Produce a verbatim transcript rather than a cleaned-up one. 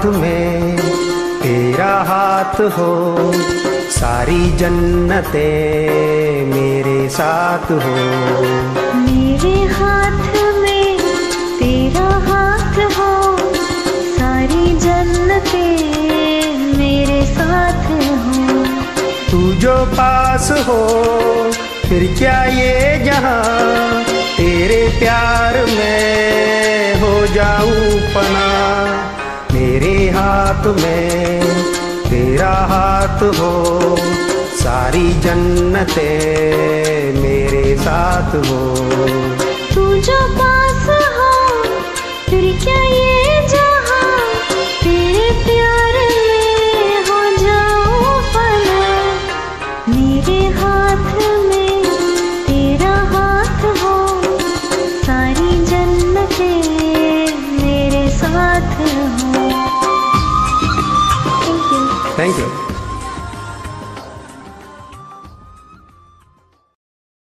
हाथ में तेरा हाथ हो, सारी जन्नतें मेरे साथ हो। मेरे हाथ में तेरा हाथ हो, सारी जन्नतें मेरे साथ हो। तू जो पास हो फिर क्या ये जहां, तेरे प्यार में हो जाऊं पना। मेरे हाथ में तेरा हाथ हो, सारी जन्नतें मेरे साथ हो। तू जो पास हो फिर क्या ये जहां, तेरे प्यार में हो जाऊं फना। मेरे हाथ में तेरा हाथ हो, सारी जन्नतें मेरे साथ हो। Thank you. Thank you.